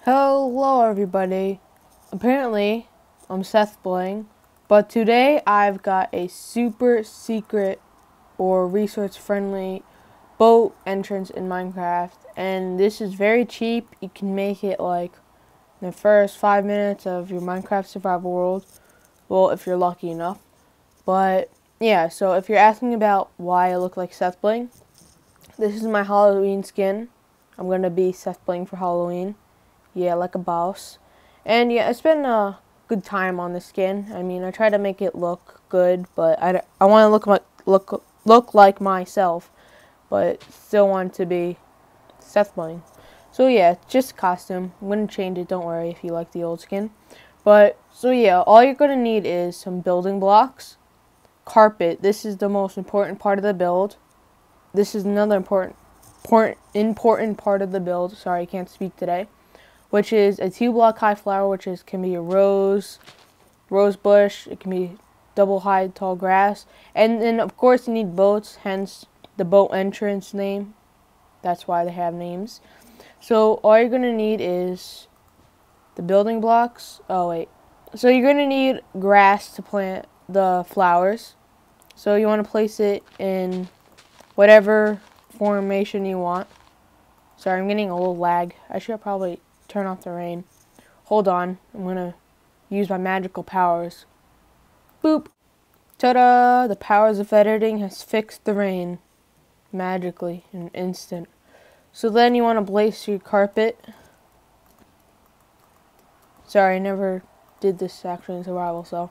Hello everybody. Apparently, I'm Seth Bling, but today I've got a super secret or resource friendly boat entrance in Minecraft, and this is very cheap. You can make it like in the first 5 minutes of your Minecraft survival world, well, if you're lucky enough. But yeah, so if you're asking about why I look like Seth Bling, this is my Halloween skin. I'm gonna be Seth Bling for Halloween. Yeah, like a boss. And yeah, it's been a good time on the skin. I mean, I try to make it look good, but I want to look like myself, but still want to be Seth Bling. So yeah, it's just a costume. I'm going to change it, don't worry if you like the old skin. But, so yeah, all you're going to need is some building blocks, carpet. This is the most important part of the build. This is another important part of the build. Sorry, I can't speak today. Which is a 2-block high flower, which can be a rose bush. It can be double high tall grass, and then of course you need boats. Hence the boat entrance name. That's why they have names. So all you're gonna need is the building blocks. Oh wait, so you're gonna need grass to plant the flowers. So you want to place it in whatever formation you want. Sorry, I'm getting a little lag. I should probably turn off the rain. Hold on. I'm going to use my magical powers. Boop. Ta-da! The powers of editing has fixed the rain. Magically. In an instant. So then you want to place your carpet. Sorry, I never did this actually in survival, so.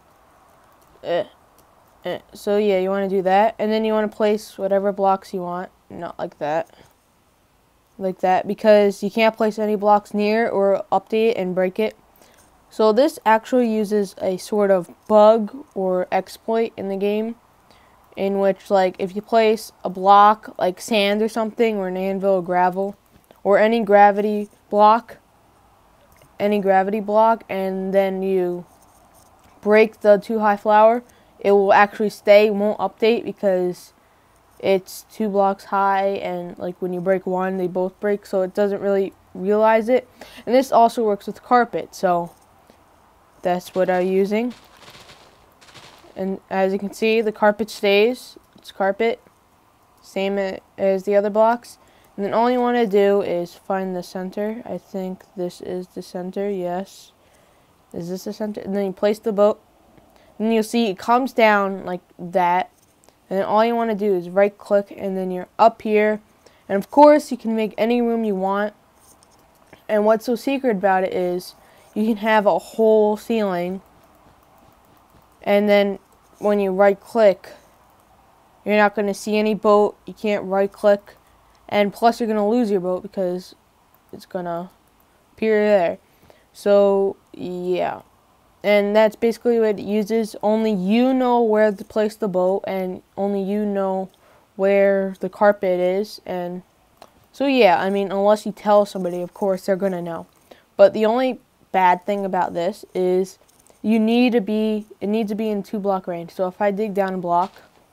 So yeah, you want to do that. And then you want to place whatever blocks you want. Not like that. Like that, because you can't place any blocks near or update and break it. So this actually uses a sort of bug or exploit in the game, in which, like, if you place a block like sand or something, or an anvil or gravel, or any gravity block, and then you break the too high flower, it will actually stay, won't update, because it's 2 blocks high, and like when you break one, they both break, so it doesn't really realize it. And this also works with carpet, so that's what I'm using. And as you can see, the carpet stays. It's carpet, same as the other blocks. And then all you want to do is find the center. I think this is the center. Yes, is this the center? And then you place the boat, and you'll see it comes down like that. And then all you want to do is right click, and then you're up here. And of course you can make any room you want. And what's so secret about it is you can have a whole ceiling. And then when you right click, you're not going to see any boat. You can't right click. And plus you're going to lose your boat because it's going to appear there. So yeah. And that's basically what it uses. Only you know where to place the boat, and only you know where the carpet is. And so yeah, I mean, unless you tell somebody, of course they're gonna know. But the only bad thing about this is it needs to be in 2-block range. So if I dig down a block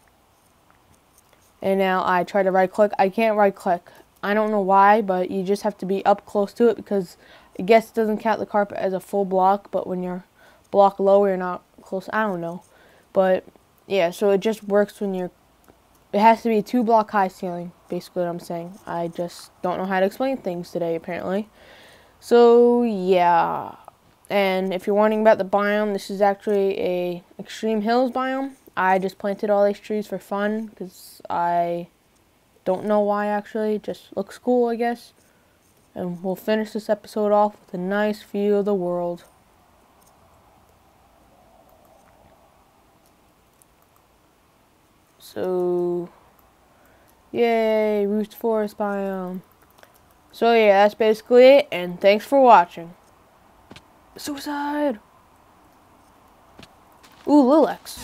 and now I try to right click, I can't right click. I don't know why, but you just have to be up close to it, because I guess it doesn't count the carpet as a full block, but when you're block lower, you're not close. I don't know, but yeah, so it just works when it has to be a 2-block high ceiling, basically what I'm saying. I just don't know how to explain things today, apparently. So yeah, and if you're wondering about the biome, this is actually a extreme hills biome. I just planted all these trees for fun, because I don't know why, actually. It just looks cool, I guess. And we'll finish this episode off with a nice view of the world. So, yay, Roost Forest biome. So yeah, that's basically it, and thanks for watching. Suicide! Ooh, Lilacs.